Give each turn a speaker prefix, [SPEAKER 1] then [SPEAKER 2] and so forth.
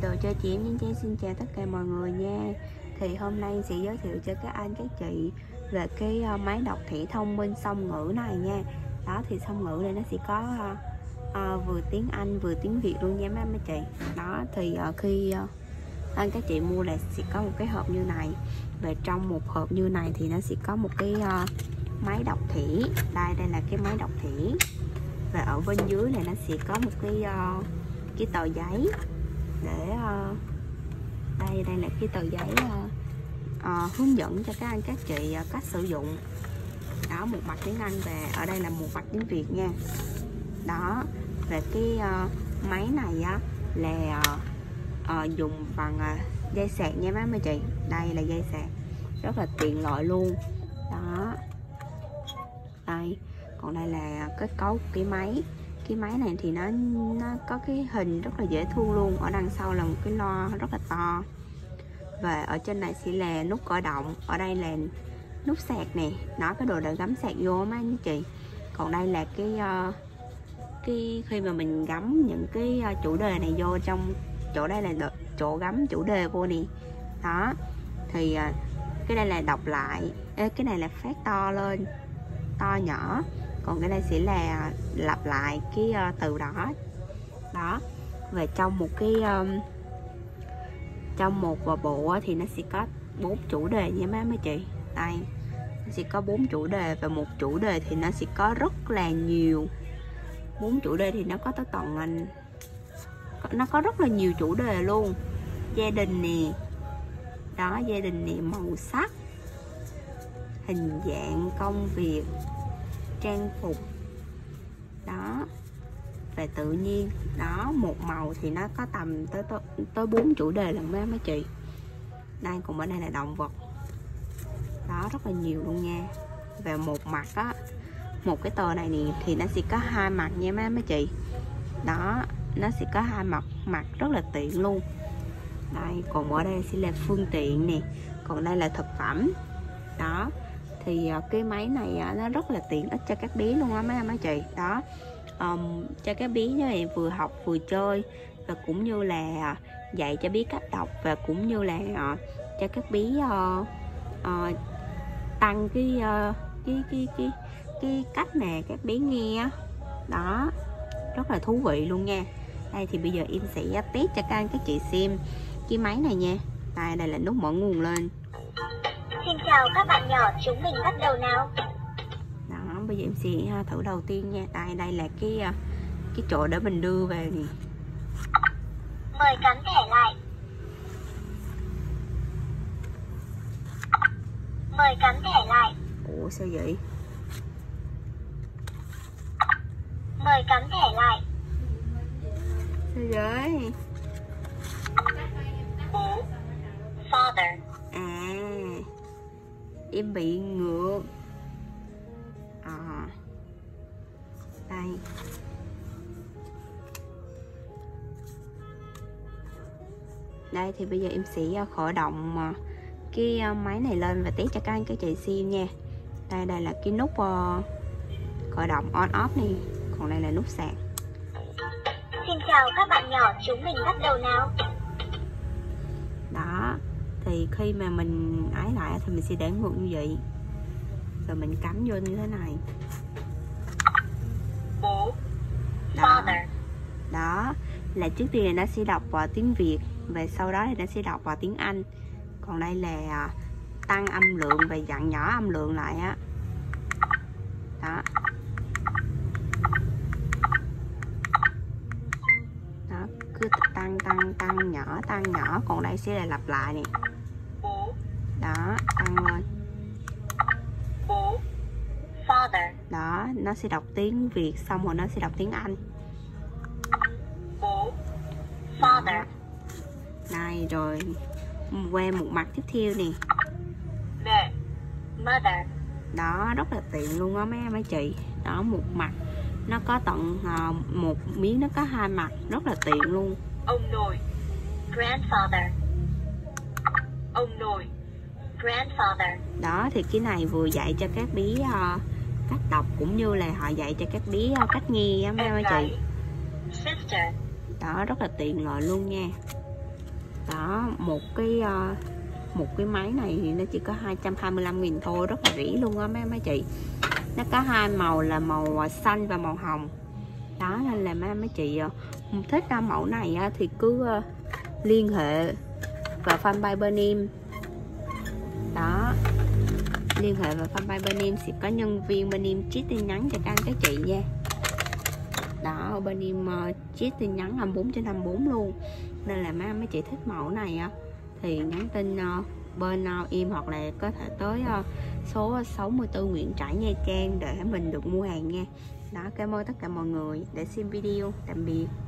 [SPEAKER 1] Đồ chơi chị em xin chào tất cả mọi người nha. Thì hôm nay sẽ giới thiệu cho các anh các chị về cái máy đọc thẻ thông minh song ngữ này nha. Đó thì song ngữ này nó sẽ có vừa tiếng Anh vừa tiếng Việt luôn nha mấy chị. Đó thì khi anh các chị mua là sẽ có một cái hộp như này. Và trong một hộp như này thì nó sẽ có một cái máy đọc thẻ. Đây là cái máy đọc thẻ. Và ở bên dưới này nó sẽ có một cái tờ giấy để đây là cái tờ giấy hướng dẫn cho các anh các chị cách sử dụng. Đó, một mặt tiếng Anh và ở đây là một mặt tiếng Việt nha. Đó, về cái máy này á là dùng bằng dây sạc nha mấy chị. Đây là dây sạc rất là tiện lợi luôn. Đó, đây, còn đây là kết cấu của cái máy. Cái máy này thì nó có cái hình rất là dễ thương luôn. Ở đằng sau là một cái loa rất là to. Và ở trên này sẽ là nút khởi động. Ở đây là nút sạc nè. Nó cái đồ để gắm sạc vô mấy anh chị. Còn đây là cái khi mà mình gắm những cái chủ đề này vô trong chỗ, đây là chỗ gắm chủ đề vô nè. Đó, thì cái đây là đọc lại. Cái này là phát to lên, to nhỏ. Còn cái đây sẽ là lặp lại cái từ đó. Đó, và trong một cái trong một bộ thì nó sẽ có 4 chủ đề nha mấy chị. Đây, nó sẽ có 4 chủ đề. Và một chủ đề thì nó sẽ có rất là nhiều. 4 chủ đề thì nó có tới tận, nó có rất là nhiều chủ đề luôn. Gia đình nè. Đó, gia đình nè, màu sắc, hình dạng, công việc, trang phục. Đó, về tự nhiên. Đó, một màu thì nó có tầm tới 4 chủ đề lần mấy chị. Đây, còn bên đây là động vật. Đó, rất là nhiều luôn nha. Và một mặt á, một cái tờ này thì nó sẽ có 2 mặt nha mấy chị. Đó, nó sẽ có 2 mặt rất là tiện luôn. Đây, còn ở đây sẽ là phương tiện nè. Còn đây là thực phẩm. Đó, thì cái máy này nó rất là tiện ích cho các bé luôn á mấy chị. Đó, cho các bé như vậy vừa học vừa chơi. Và cũng như là dạy cho bé cách đọc. Và cũng như là cho các bé tăng cái cách mà các bé nghe. Đó, rất là thú vị luôn nha. Đây thì bây giờ em sẽ test cho các anh các chị xem cái máy này nha. Đây là nút mở nguồn lên.
[SPEAKER 2] Xin chào các bạn nhỏ, chúng mình bắt đầu nào.
[SPEAKER 1] Đó, bây giờ em sẽ thử đầu tiên nha. Đây là cái chỗ để mình đưa về nè.
[SPEAKER 2] Mời cắm thẻ lại. Mời cắm thẻ lại.
[SPEAKER 1] Ủa sao vậy?
[SPEAKER 2] Mời cắm thẻ lại.
[SPEAKER 1] Sao vậy?
[SPEAKER 2] Bố. Father.
[SPEAKER 1] À, em bị ngược. Đây. Đây thì bây giờ em sẽ khởi động cái máy này lên và test cho các anh các chị xem nha. Đây là cái nút khởi động on off này. Còn đây là nút sạc.
[SPEAKER 2] Xin chào các bạn nhỏ, chúng mình bắt đầu nào.
[SPEAKER 1] Đó, thì khi mà mình ái lại thì mình sẽ để ngược như vậy. Rồi mình cắm vô như thế này.
[SPEAKER 2] Bố.
[SPEAKER 1] Đó,
[SPEAKER 2] Father.
[SPEAKER 1] đó là trước tiên là nó sẽ đọc vào tiếng Việt. Và sau đó thì nó sẽ đọc vào tiếng Anh. Còn đây là tăng âm lượng và dặn nhỏ âm lượng lại á. Đó. Đó, cứ tăng nhỏ. Còn đây sẽ là lặp lại nè.
[SPEAKER 2] Bố.
[SPEAKER 1] Đó, tăng lên.
[SPEAKER 2] Bố. Father.
[SPEAKER 1] Đó, nó sẽ đọc tiếng Việt xong rồi nó sẽ đọc tiếng Anh.
[SPEAKER 2] Bố. Father.
[SPEAKER 1] Này rồi qua một mặt tiếp theo nè.
[SPEAKER 2] Mẹ. Mother.
[SPEAKER 1] Đó, rất là tiện luôn á mấy chị. Đó, một mặt nó có tận một miếng nó có 2 mặt, rất là tiện luôn.
[SPEAKER 2] Ông nội. Grandfather. Ông nội. Grandfather.
[SPEAKER 1] Đó, thì cái này vừa dạy cho các bé cách đọc cũng như là họ dạy cho các bé cách nghe á mấy chị.
[SPEAKER 2] Sister.
[SPEAKER 1] Đó, rất là tiện lợi luôn nha. Đó, một cái máy này thì nó chỉ có 225.000 thôi, rất là rẻ luôn á mấy chị. Nó có hai màu là màu xanh và màu hồng. Đó nên là mấy chị thích mẫu này thì cứ liên hệ vào fanpage bên em. Đó, liên hệ vào fanpage bên em sẽ có nhân viên bên em check tin nhắn cho các anh các chị nha. Đó, ở bên em check tin nhắn 24/24 luôn. Nên là mấy chị thích mẫu này thì nhắn tin bên em, hoặc là có thể tới số 64 Nguyễn Trãi, Nha Trang để mình được mua hàng nha. Đó, cảm ơn tất cả mọi người để xem video. Tạm biệt.